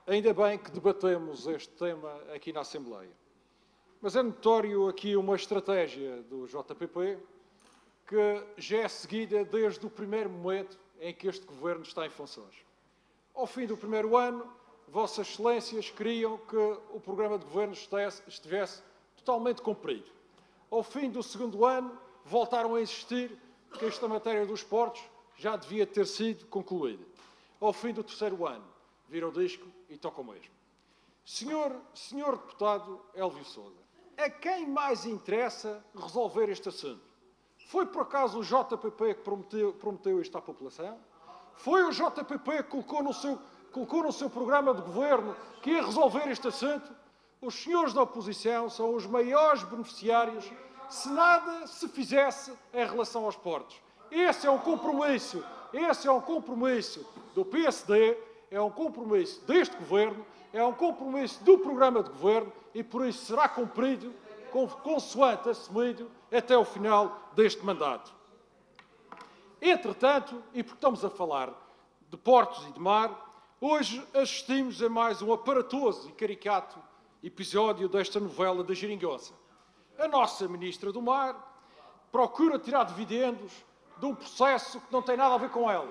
Ainda bem que debatemos este tema aqui na Assembleia. Mas é notório aqui uma estratégia do JPP que já é seguida desde o primeiro momento em que este Governo está em funções. Ao fim do primeiro ano, Vossas Excelências queriam que o programa de Governo estivesse totalmente cumprido. Ao fim do segundo ano, voltaram a insistir que esta matéria dos portos já devia ter sido concluída. Ao fim do terceiro ano, viram o disco e tocam mesmo. Senhor deputado Elvio Sousa, a quem mais interessa resolver este assunto? Foi por acaso o JPP que prometeu isto à população? Foi o JPP que colocou no seu programa de governo que ia resolver este assunto? Os senhores da oposição são os maiores beneficiários se nada se fizesse em relação aos portos. Esse é um compromisso do PSD, é um compromisso deste Governo, é um compromisso do programa de Governo e por isso será cumprido consoante assumido até o final deste mandato. Entretanto, e porque estamos a falar de portos e de mar, hoje assistimos a mais um aparatoso e caricato episódio desta novela da geringonça. A nossa Ministra do Mar procura tirar dividendos de um processo que não tem nada a ver com ela.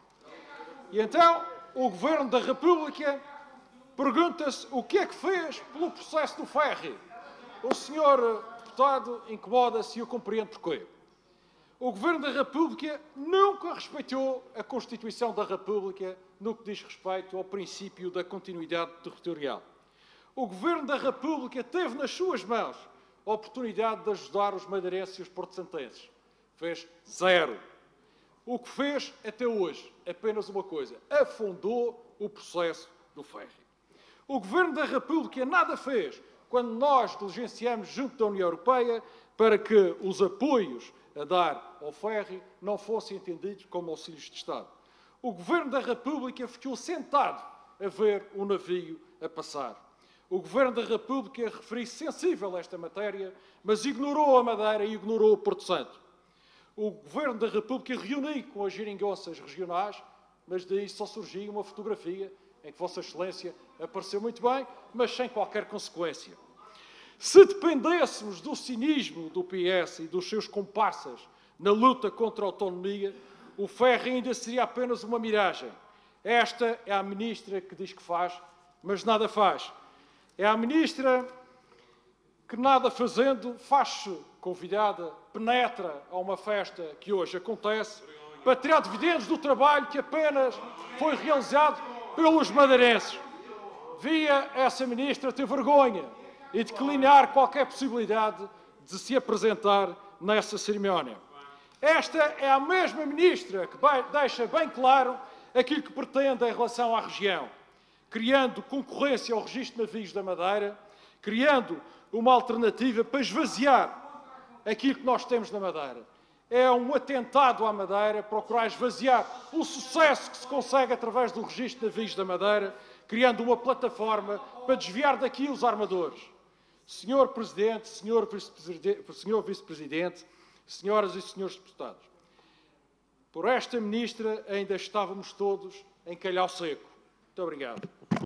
E então o Governo da República pergunta-se o que é que fez pelo processo do ferry. O senhor deputado incomoda-se e eu compreendo porquê. O Governo da República nunca respeitou a Constituição da República no que diz respeito ao princípio da continuidade territorial. O Governo da República teve nas suas mãos a oportunidade de ajudar os madeirenses e os porto-santenses. Fez zero. O que fez até hoje? Apenas uma coisa. Afundou o processo do ferry. O Governo da República nada fez quando nós diligenciamos junto da União Europeia para que os apoios a dar ao ferry não fossem entendidos como auxílios de Estado. O Governo da República ficou sentado a ver o navio a passar. O Governo da República referiu-se sensível a esta matéria, mas ignorou a Madeira e ignorou o Porto Santo. O Governo da República reuniu com as geringonças regionais, mas daí só surgiu uma fotografia em que Vossa Excelência apareceu muito bem, mas sem qualquer consequência. Se dependêssemos do cinismo do PS e dos seus comparsas na luta contra a autonomia, o ferry ainda seria apenas uma miragem. Esta é a Ministra que diz que faz, mas nada faz. É a Ministra que, nada fazendo, faz-se convidada, penetra a uma festa que hoje acontece, para tirar dividendos do trabalho que apenas foi realizado pelos madeirenses. Via essa Ministra ter vergonha e declinar qualquer possibilidade de se apresentar nessa cerimónia. Esta é a mesma Ministra que deixa bem claro aquilo que pretende em relação à região, criando concorrência ao registro de navios da Madeira, criando uma alternativa para esvaziar aquilo que nós temos na Madeira. É um atentado à Madeira procurar esvaziar o sucesso que se consegue através do registro de navios da Madeira, criando uma plataforma para desviar daqui os armadores. Senhor Presidente, Senhor Vice-Presidente, Senhoras e Senhores Deputados, por esta Ministra ainda estávamos todos em calhau seco. Muito obrigado.